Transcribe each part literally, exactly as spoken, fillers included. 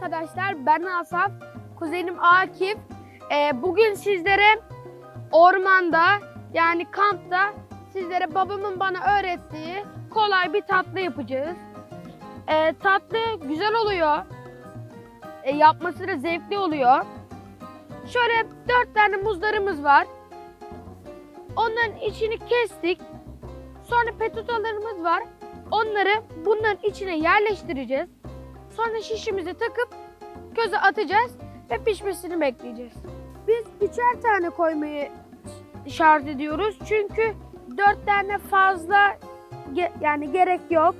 arkadaşlar, ben Asaf, kuzenim Akif. Ee, bugün sizlere ormanda, yani kampta sizlere babamın bana öğrettiği kolay bir tatlı yapacağız. Ee, tatlı güzel oluyor, ee, yapması da zevkli oluyor. Şöyle dört tane muzlarımız var. Onların içini kestik. Sonra petutalarımız var. Onları bunların içine yerleştireceğiz. Sonra şişimizi takıp köze atacağız ve pişmesini bekleyeceğiz. Biz üçer tane koymayı şart ediyoruz. Çünkü dört tane fazla ge yani gerek yok.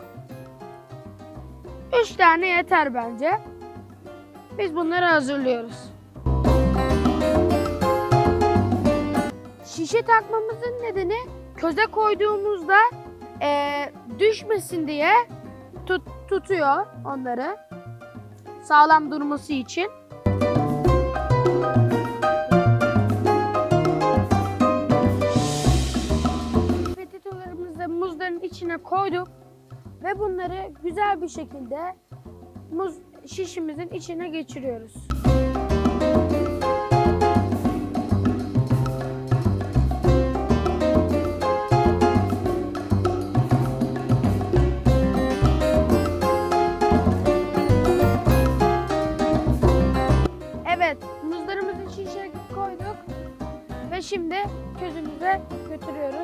Üç tane yeter bence. Biz bunları hazırlıyoruz. Şişe takmamızın nedeni köze koyduğumuzda e, düşmesin diye tut, tutuyor onları sağlam durması için. Petitolarımızı muzların içine koyduk ve bunları güzel bir şekilde muz şişimizin içine geçiriyoruz. Evet, muzlarımızı şişe koyduk ve şimdi közümüze götürüyoruz.